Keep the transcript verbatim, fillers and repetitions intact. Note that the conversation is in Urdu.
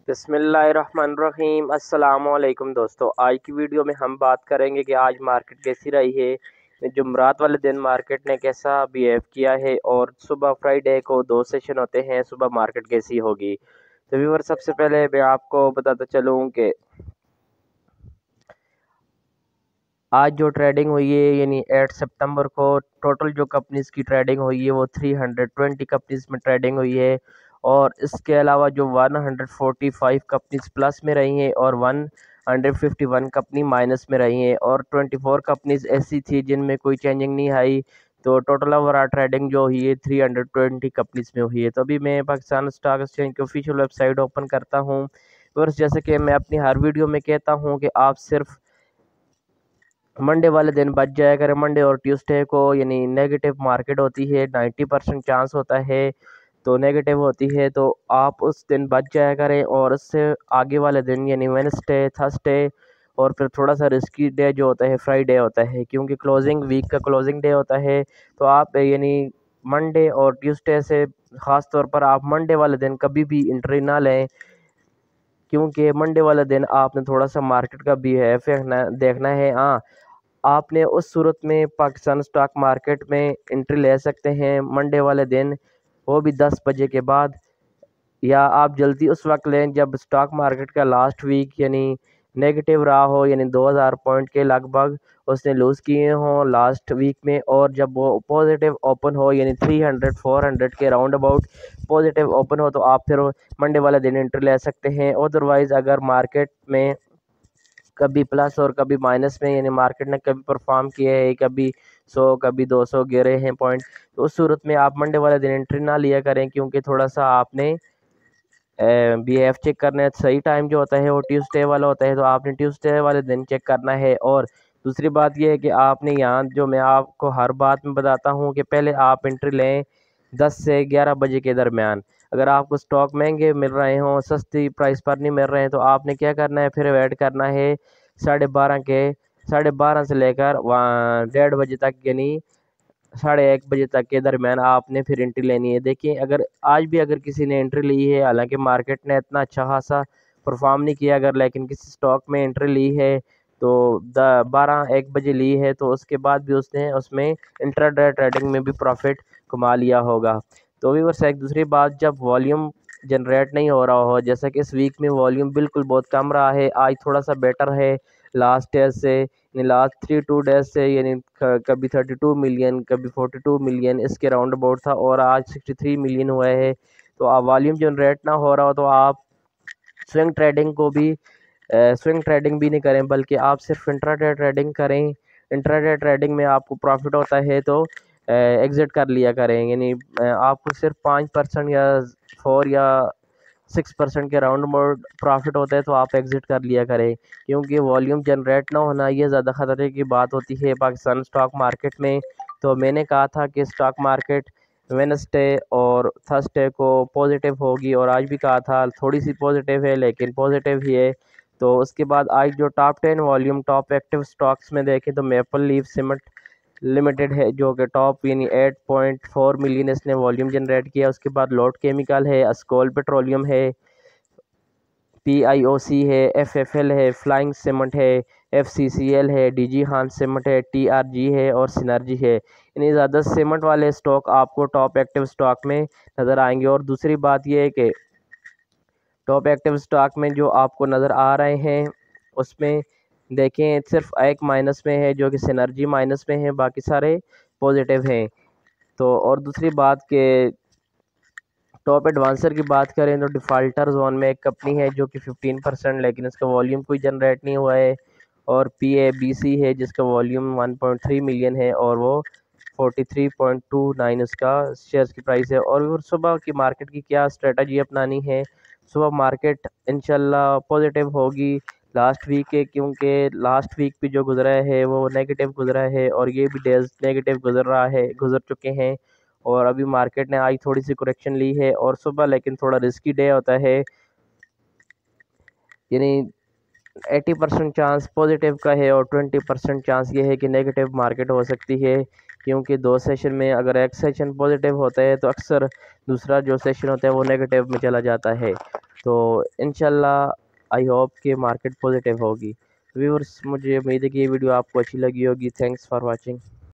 بسم اللہ الرحمن الرحیم۔ السلام علیکم دوستو، آج کی ویڈیو میں ہم بات کریں گے کہ آج مارکیٹ کیسی رہی ہے، جمعرات والے دن مارکیٹ نے کیسا بیہیو کیا ہے، اور صبح فرائیڈے کو دو سیشن ہوتے ہیں، صبح مارکیٹ کیسی ہوگی۔ تو ویور سب سے پہلے میں آپ کو بتاتا چلوں کہ آج جو ٹریڈنگ ہوئی ہے یعنی آٹھ ستمبر کو ٹوٹل جو کمپنیز کی ٹریڈنگ ہوئی ہے وہ تین سو بیس کمپنیز میں ٹریڈنگ ہوئی ہے، اور اس کے علاوہ جو ایک سو پچاس کمپنیز پلس میں رہی ہیں اور ایک سو اکیاون کمپنی مائنس میں رہی ہیں، اور چوبیس کمپنیز ایسی تھی جن میں کوئی چینجنگ نہیں آئی۔ تو ٹوٹل اوور ٹریڈنگ جو ہوئی ہے تین سو بیس کمپنیز میں ہوئی ہے۔ تو ابھی میں پاکستان اسٹاک ایکسچینج کی آفیشیل ویب سائٹ اوپن کرتا ہوں، اور جیسے کہ میں اپنی ہر ویڈیو میں کہتا ہوں کہ آپ صرف منڈے والے دن بچ جایا کریں۔ منڈے اور ٹیوزڈے کو یعنی نیگیٹو مارکیٹ ہوتی ہے، نائنٹی پرسنٹ چانس ہوتا ہے تو نیگیٹو ہوتی ہے، تو آپ اس دن بچ جایا کریں، اور اس سے آگے والے دن یعنی وینسڈے، تھرسڈے اور پھر تھوڑا سا رسکی ڈے جو ہوتا ہے فرائیڈے ہوتا ہے، کیونکہ کلوزنگ ویک کا کلوزنگ ڈے ہوتا ہے۔ تو آپ یعنی منڈے اور ٹیوزڈے سے خاص طور پر آپ منڈے والے دن کبھی بھی انٹری نہ لیں، کیونکہ منڈے والے دن آپ نے تھوڑا سا مارکیٹ کا بیہیو دیکھنا ہے۔ ہاں، آپ نے اس صورت میں پاکستان اسٹاک مارکیٹ میں انٹری لے سکتے ہیں منڈے والے دن، وہ بھی دس بجے کے بعد، یا آپ جلدی اس وقت لیں جب اسٹاک مارکیٹ کا لاسٹ ویک یعنی نیگیٹو رہا ہو، یعنی دو ہزار پوائنٹ کے لگ بھگ اس نے لوز کیے ہوں لاسٹ ویک میں، اور جب وہ پازیٹیو اوپن ہو یعنی تین سو چار سو کے راؤنڈ اباؤٹ پازیٹیو اوپن ہو، تو آپ پھر منڈے والے دن انٹری لے سکتے ہیں۔ ادروائز اگر مارکیٹ میں کبھی پلس اور کبھی مائنس میں یعنی مارکیٹ نے کبھی پرفارم کیا ہے، کبھی سو کبھی دو سو گرے ہیں پوائنٹ، تو اس صورت میں آپ منڈے والے دن انٹری نہ لیا کریں، کیونکہ تھوڑا سا آپ نے بی ایف چیک کرنا ہے۔ صحیح ٹائم جو ہوتا ہے وہ ٹیوزڈے والا ہوتا ہے، تو آپ نے ٹیوزڈے والے دن چیک کرنا ہے۔ اور دوسری بات یہ ہے کہ آپ نے یہاں جو میں آپ کو ہر بات میں بتاتا ہوں کہ پہلے آپ انٹری لیں دس سے گیارہ بجے کے درمیان۔ اگر آپ کو سٹاک مہنگے مل رہے ہوں، سستی پرائس پر نہیں مل رہے ہیں، تو آپ نے کیا کرنا ہے، پھر ویٹ کرنا ہے ساڑھے بارہ کے ساڑھے بارہ سے لے کر ڈیڑھ بجے تک، یعنی ساڑھے ایک بجے تک کے درمیان آپ نے پھر انٹری لینی ہے۔ دیکھیں اگر آج بھی اگر کسی نے انٹری لی ہے، حالانکہ مارکیٹ نے اتنا اچھا خاصا پرفارم نہیں کیا، اگر لیکن کسی سٹاک میں انٹری لی ہے تو بارہ ایک بجے لی ہے، تو اس کے بعد بھی اس نے اس میں انٹرا ڈے ٹریڈنگ میں بھی پروفٹ کما لیا ہوگا۔ تو ویورس ایک دوسری بات، جب والیوم جنریٹ نہیں ہو رہا ہو، جیسا کہ اس ویک میں والیوم بالکل بہت کم رہا ہے، آج تھوڑا سا بیٹر ہے لاسٹ ڈیز سے، یعنی لاسٹ تھری ٹو ڈیز سے، یعنی کبھی تھرٹی ٹو ملین کبھی فورٹی ٹو ملین اس کے راؤنڈ اباؤٹ تھا، اور آج سکسٹی تھری ملین ہوا ہے۔ تو آپ والیوم جنریٹ نہ ہو رہا ہو تو آپ سوئنگ ٹریڈنگ کو بھی سوئنگ ٹریڈنگ بھی نہیں کریں، بلکہ آپ صرف انٹرا ڈے ٹریڈنگ کریں۔ انٹرا ڈے ٹریڈنگ میں آپ کو پروفٹ ہوتا ہے تو ایگزٹ کر لیا کریں، یعنی آپ کو صرف پانچ پرسنٹ یا فور یا سکس پرسنٹ کے راؤنڈ موڈ پروفٹ ہوتا ہے تو آپ ایگزٹ کر لیا کریں، کیونکہ والیوم جنریٹ نہ ہونا یہ زیادہ خطرے کی بات ہوتی ہے پاکستان اسٹاک مارکیٹ میں۔ تو میں نے کہا تھا کہ اسٹاک مارکیٹ وینسڈے اور تھرسڈے کو پازیٹیو ہوگی، اور آج بھی کہا تھا تھوڑی سی پازیٹیو ہے لیکن پازیٹیو ہی ہے۔ تو اس کے بعد آج جو top ten volume top active stocks میں دیکھیں تو میپل لیف سیمنٹ لمیٹڈ ہے جو کہ ٹاپ یعنی ایٹ پوائنٹ فور ملین اس نے والیوم جنریٹ کیا۔ اس کے بعد لوٹ کیمیکل ہے، اسکول پیٹرولیم ہے، پی آئی او سی ہے، ایف ایف ایل ہے، فلائنگ سیمنٹ ہے، ایف سی سی ایل ہے، ڈی جی خان سیمنٹ ہے، ٹی آر جی ہے اور سینرجی ہے۔ یعنی زیادہ سیمنٹ والے سٹاک آپ کو ٹاپ ایکٹیو سٹاک میں نظر آئیں گے۔ اور دوسری بات یہ ہے کہ ٹاپ ایکٹیو سٹاک میں جو آپ کو نظر آ رہے ہیں اس میں دیکھیں صرف ایک مائنس میں ہے جو کہ سینرجی مائنس میں ہے، باقی سارے پازیٹیو ہیں۔ تو اور دوسری بات کہ ٹاپ ایڈوانسر کی بات کریں تو ڈیفالٹر زون میں ایک کمپنی ہے جو کہ ففٹین پرسنٹ لیکن اس کا والیوم کوئی جنریٹ نہیں ہوا ہے، اور پی اے بی سی ہے جس کا volume one point three million ہے اور وہ forty three point two nine اس کا شیئرز کی پرائس ہے۔ اور صبح کی مارکیٹ کی کیا اسٹریٹجی اپنانی ہے، صبح مارکیٹ انشاءاللہ پازیٹیو ہوگی لاسٹ ویک کے، کیونکہ لاسٹ ویک بھی جو گزرا ہے وہ نیگیٹو گزرا ہے، اور یہ بھی ڈیز نیگیٹو گزر رہا ہے گزر چکے ہیں، اور ابھی مارکیٹ نے آج تھوڑی سی کریکشن لی ہے، اور صبح لیکن تھوڑا رسکی ڈے ہوتا ہے، یعنی ایٹی پرسنٹ چانس پازیٹیو کا ہے اور ٹوینٹی پرسنٹ چانس یہ ہے کہ نیگیٹو مارکیٹ ہو سکتی ہے، کیونکہ دو سیشن میں اگر ایک سیشن پازیٹیو ہوتا ہے تو اکثر دوسرا جو سیشن ہوتا ہے وہ نیگیٹو میں چلا جاتا ہے۔ تو انشاءاللہ آئی ہوپ کہ مارکیٹ پازیٹیو ہوگی. ویورس مجھے امید ہے کہ یہ ویڈیو آپ کو اچھی لگی ہوگی. Thanks for watching.